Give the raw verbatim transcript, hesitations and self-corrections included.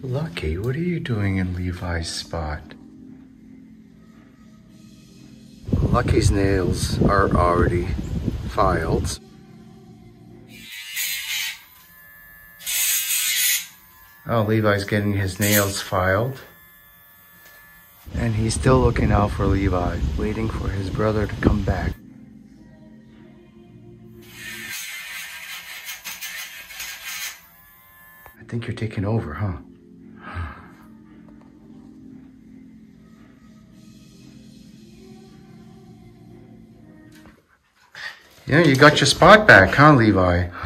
Lucky, what are you doing in Levi's spot? Lucky's nails are already filed. Oh, Levi's getting his nails filed. And he's still looking out for Levi, waiting for his brother to come back. I think you're taking over, huh? Yeah, you got your spot back, huh, Levi?